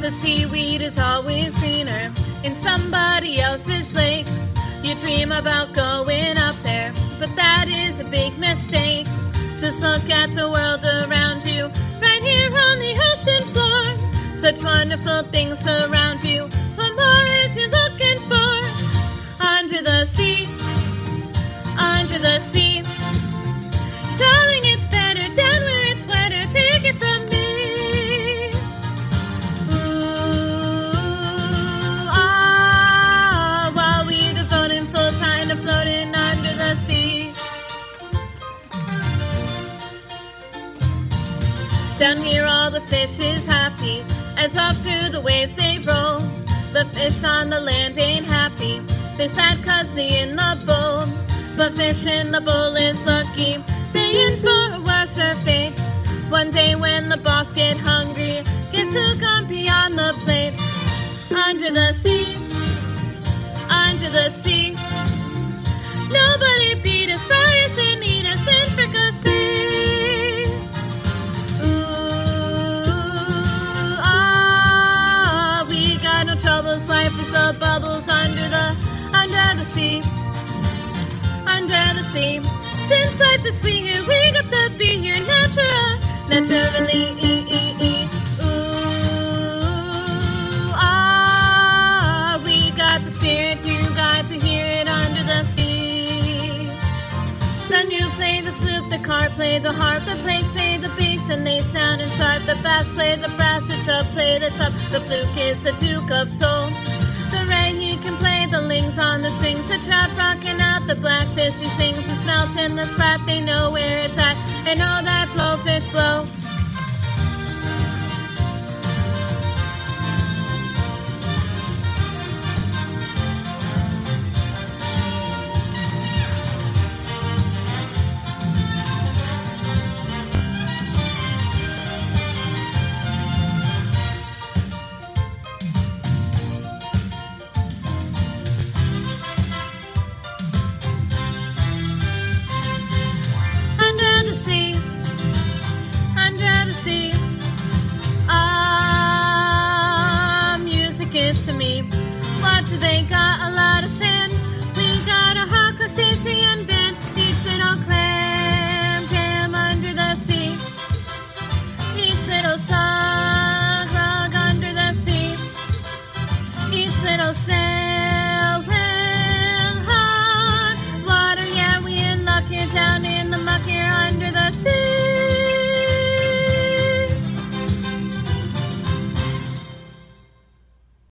The seaweed is always greener in somebody else's lake. You dream about going up there, but that is a big mistake. Just look at the world around you, right here on the ocean floor. Such wonderful things surround you. What more is you looking for? Under the sea, under the sea. Darling, it's better down where it's wetter. Take it from me. While we devoting full time to floating under the sea. Down here all the fish is happy, as off through the waves they roll. The fish on the land ain't happy, they sad 'cause they in the bowl. But fish in the bowl is lucky, they in for a worse fate. One day when the boss get hungry, guess who gonna be on the plate? Under the sea, under the sea. Nobody beat us, fry us and eat us in fricassee. Ooh, ah, we got no troubles, life is the bubbles under the sea. Under the sea. Since life is sweet here, we got the be here naturally. Ooh, ah, we got the spirit, you got to hear it under the sea. Then you play the flute, the cart play the harp, the plays play the bass and they sound and sharp. The bass play the brass, the chub play the tub. The fluke is the Duke of Soul. The ray he can play the lings on the strings. The trout rocking out, the blackfish he sings. The smelt and the sprat, they know where it's at. They know that blowfish blow. Ah, music is to me what they got a lot of sense.